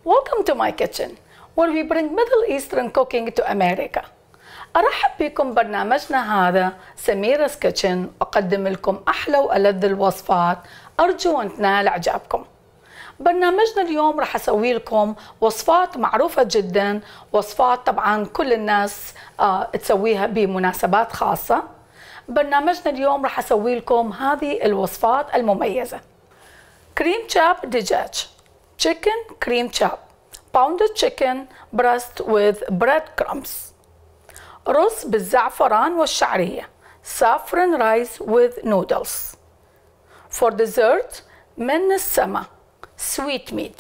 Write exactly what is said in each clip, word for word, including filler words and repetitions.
Welcome to my kitchen, where we bring Middle Eastern cooking to America. أرحب بكم برنامجنا هذا سمير's Kitchen. أقدم لكم أحلى وألذ الوصفات، أرجو أن تنال إعجابكم. برنامجنا اليوم رح أسوي لكم وصفات معروفة جدا، وصفات طبعا كل الناس آه تسويها بمناسبات خاصة. برنامجنا اليوم رح أسوي لكم هذه الوصفات المميزة: كريم شاب دجاج، chicken cream chop, pounded chicken breast with breadcrumbs. رز بالزعفران والشعرية، saffron rice with noodles. For dessert من السما، sweet meat.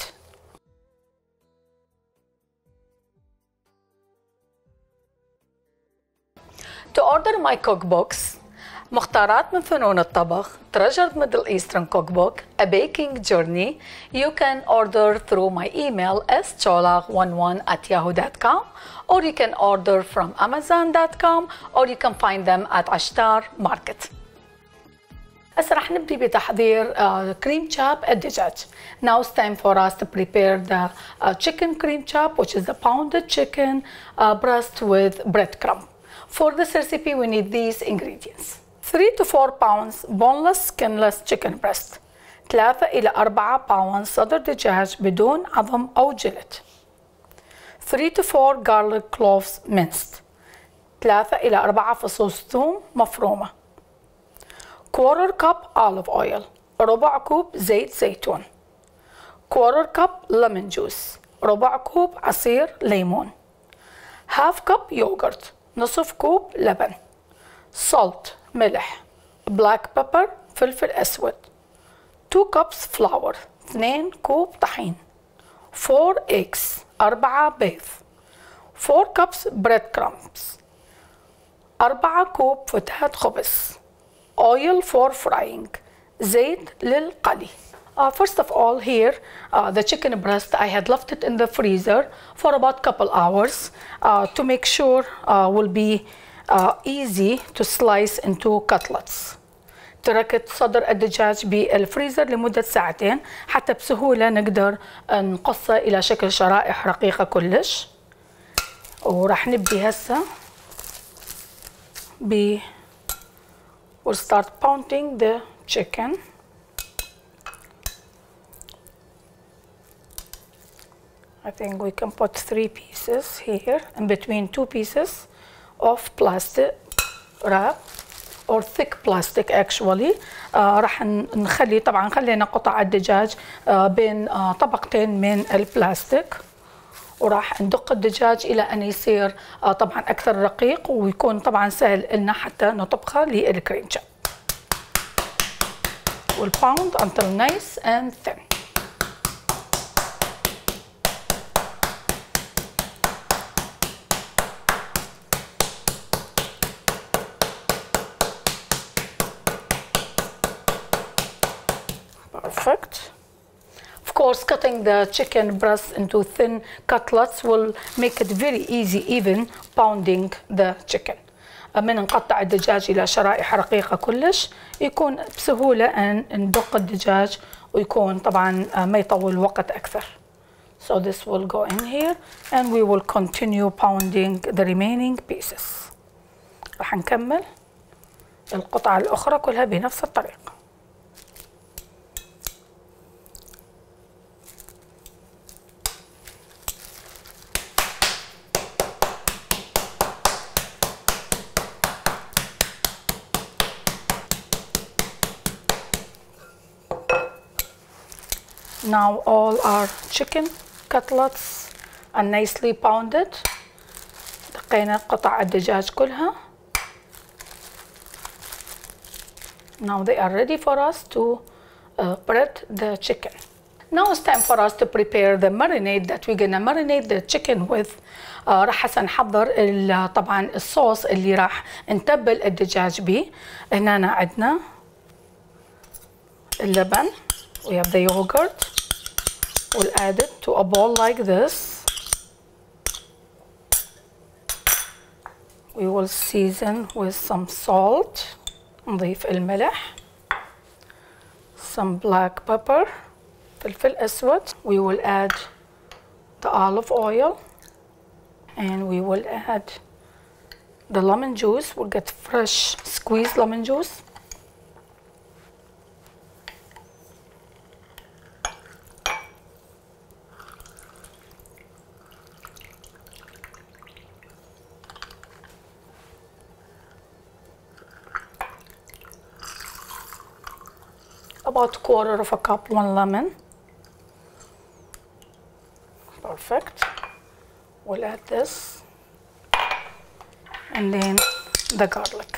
To order my cookbooks: مختارات من فنون الطبخ, Treasured Middle Eastern Cookbook, A Baking Journey, you can order through my email s chola one one at yahoo dot com, or you can order from amazon dot com, or you can find them at Ashtar Market. هسه رح نبدي بتحضير كريم شاب الدجاج. Now it's time for us to prepare the uh, chicken cream chop, which is the pounded chicken uh, breast with breadcrumb. For this recipe we need these ingredients: three to four pounds boneless skinless chicken breast, ثلاثة إلى أربعة pounds صدر دجاج بدون عظم أو جلد, three to four garlic cloves minced, ثلاثة إلى أربعة فصوص ثوم مفرومة, quarter cup olive oil, ربع كوب زيت زيتون, quarter cup lemon juice, ربع كوب عصير ليمون, half cup yogurt, نصف كوب لبن, salt ملح, black pepper فلفل أسود, two cups flour, اثنين كوب طحين, four eggs, أربعة بيض, four cups breadcrumbs, أربعة كوب فتات خبز, oil for frying, زيت للقلي. Uh, first of all, here uh, the chicken breast, I had left it in the freezer for about couple hours uh, to make sure uh, will be uh, easy to slice into cutlets. تركت صدر الدجاج بالفريزر لمدة ساعتين حتى بسهولة نقدر نقصه إلى شكل شرائح رقيقة كلش. وراح نبدي هسه ب we'll start pounding the chicken. I think we can put three pieces here in between two pieces of plastic wrap or thick plastic actually. آه راح نخلي طبعا خلينا قطع الدجاج آه بين آه طبقتين من البلاستيك, وراح ندق الدجاج الى ان يصير آه طبعا اكثر رقيق ويكون طبعا سهل لنا حتى نطبخه للكريم شاب. We'll pound until nice and thin. Perfect. Of course, cutting the chicken breast into thin cutlets will make it very easy even pounding the chicken. من نقطع الدجاج إلى شرائح رقيقة كلش يكون بسهولة أن ندق الدجاج ويكون طبعا ما يطول وقت أكثر. So this will go in here and we will continue pounding the remaining pieces. راح نكمل القطع الأخرى كلها بنفس الطريقة. Now all our chicken cutlets are nicely pounded. دقينا قطع الدجاج كلها. Now they are ready for us to uh, bread the chicken. Now it's time for us to prepare the marinade that we're gonna marinate the chicken with. uh, راح هسه نحضر طبعا الصوص اللي راح نتبل الدجاج به. هنا عندنا اللبن. We have the yogurt. We'll add it to a bowl like this. We will season with some salt. نضيف الملح. Some black pepper. فلفل أسود. We will add the olive oil, and we will add the lemon juice. We'll get fresh squeezed lemon juice. About a quarter of a cup, one lemon. Perfect. We'll add this, and then the garlic.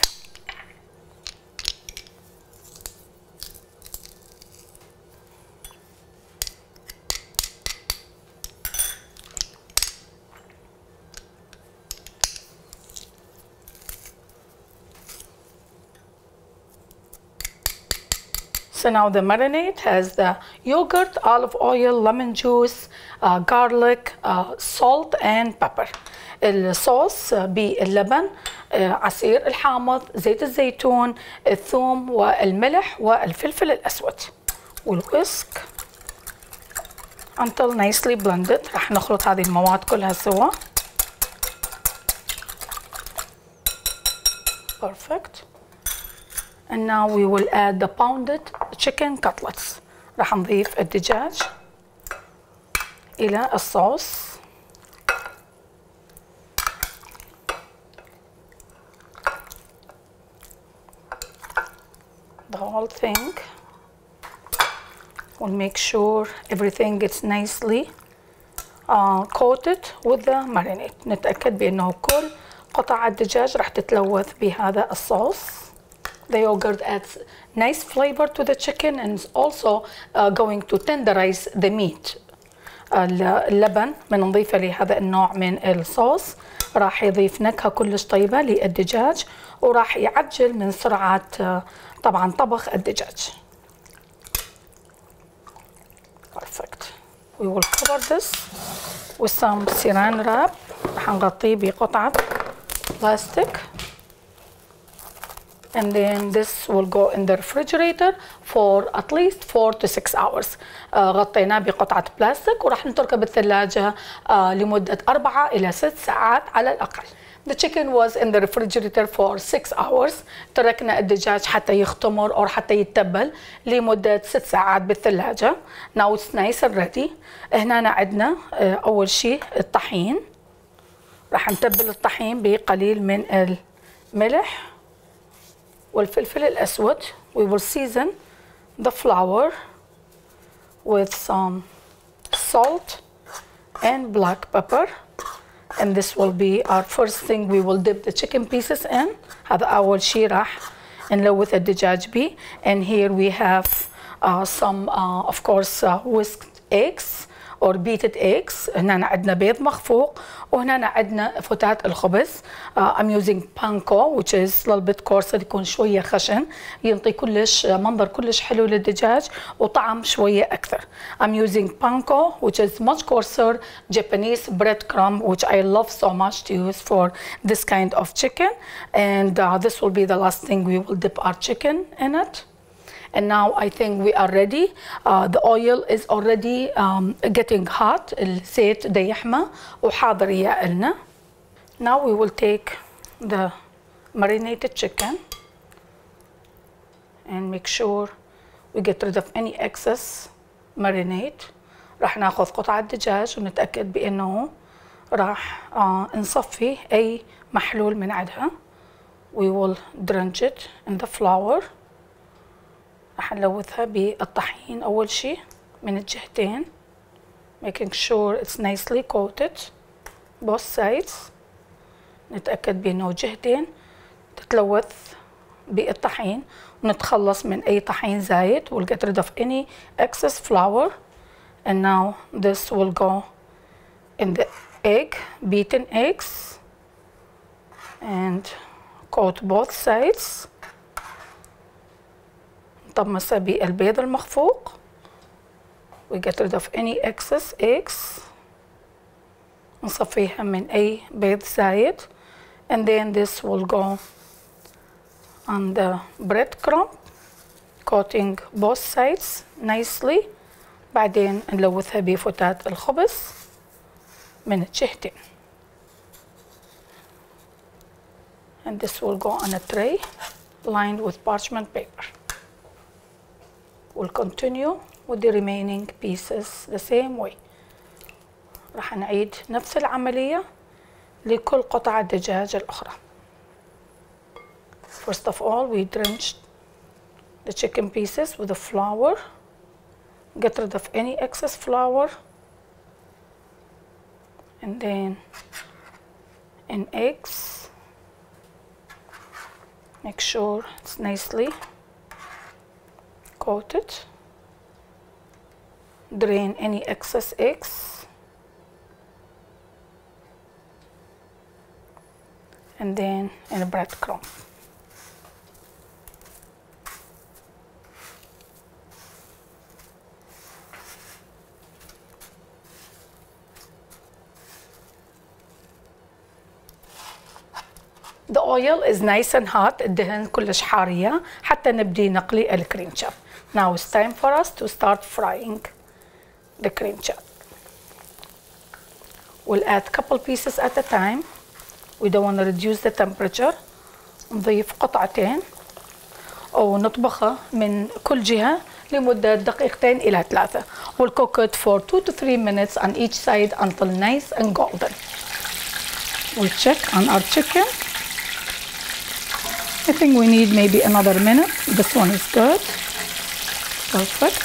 So now the marinade has the yogurt, olive oil, lemon juice, uh, garlic, uh, salt and pepper. الصوص باللبن، عصير الحامض، زيت الزيتون، الثوم والملح والفلفل الأسود. والويسك until nicely blended. رح نخلط هذه المواد كلها سوا. Perfect. And now we will add the pounded chicken cutlets. رح نضيف الدجاج إلى الصوص. The whole thing. We'll make sure everything gets nicely uh, coated with the marinade. نتأكد بأنه كل قطع الدجاج رح تتلوث بهذا الصوص. The yogurt adds nice flavor to the chicken and is also uh, going to tenderize the meat. اللبن بنضيفه لهذا النوع من الصوص راح يضيف نكهة كلش طيبة للدجاج وراح يعجل من سرعة طبعا طبخ الدجاج. Perfect. We will cover this with some saran wrap. راح نغطيه بقطعة بلاستيك. And then this will go in the refrigerator for at least four to six hours. uh, غطيناه بقطعة بلاستيك وراح نتركه بالثلاجة uh, لمدة أربعة إلى ست ساعات على الأقل. The chicken was in the refrigerator for six hours. تركنا الدجاج حتى يختمر أو حتى يتبل لمدة ست ساعات بالثلاجة. Now it's nice and ready. هنا عندنا uh, أول شيء الطحين. راح نتبل الطحين بقليل من الملح والفلفل الأسود. We will season the flour with some salt and black pepper. And this will be our first thing we will dip the chicken pieces in. هذا أول شيء راح نلوث الدجاج بيه. And here we have uh, some uh, of course uh, whisked eggs or beaten eggs. هنا عندنا بيض مخفوق وهنا عندنا فتات الخبز. uh, I'm using panko which is a little bit coarser يكون شوية خشن ينطي كلش منظر كلش حلو للدجاج وطعم شوية أكثر. I'm using panko which is much coarser Japanese breadcrumb which I love so much to use for this kind of chicken. And uh, this will be the last thing we will dip our chicken in it. And now I think we are ready. Uh, the oil is already um, getting hot. الزيت دا يحمى وحاضر يقلنا. Now we will take the marinated chicken and make sure we get rid of any excess marinade. راح ناخذ قطعة دجاج ونتأكد بأنه راح uh, نصفي أي محلول من عندها. We will drench it in the flour. راح نلوثها بالطحين أول شيء من الجهتين making sure it's nicely coated both sides. نتأكد بأنه جهتين تتلوث بالطحين ونتخلص من أي طحين زايد. We'll get rid of any excess flour. And now this will go in the egg, beaten eggs, and coat both sides. نطمسها بالبيض المخفوق. We get rid of any excess eggs. نصفيها من أي بيض زايد. And then this will go on the breadcrumb, coating both sides nicely. بعدين نلوثها بفتات الخبز. من الجهتين. And this will go on a tray lined with parchment paper. We'll continue with the remaining pieces the same way. راح نعيد نفس العملية لكل قطع الدجاج الأخرى. First of all, we drenched the chicken pieces with the flour. Get rid of any excess flour. And then in eggs, make sure it's nicely coated. Drain any excess eggs. And then in a breadcrumb. The oil is nice and hot. الدهن كلش حارية حتى نبدي نقلي الكريم شاب. Now it's time for us to start frying the cream chop. We'll add couple pieces at a time. We don't want to reduce the temperature. نضيف قطعتين أو نطبخها من كل جهة لمدة دقيقتين إلى ثلاثة. We'll cook it for two to three minutes on each side until nice and golden. We'll check on our chicken. I think we need maybe another minute. This one is good. Perfect.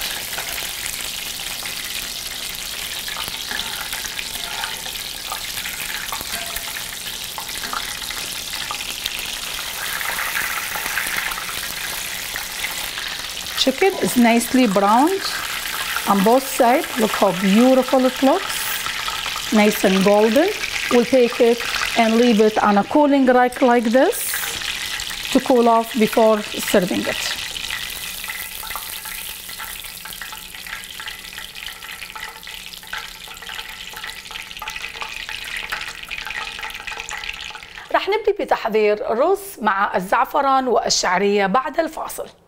Chicken is nicely browned on both sides. Look how beautiful it looks. Nice and golden. We'll take it and leave it on a cooling rack like this to cool off before serving it. رح نبدي بتحضير رز مع الزعفران والشعرية بعد الفاصل.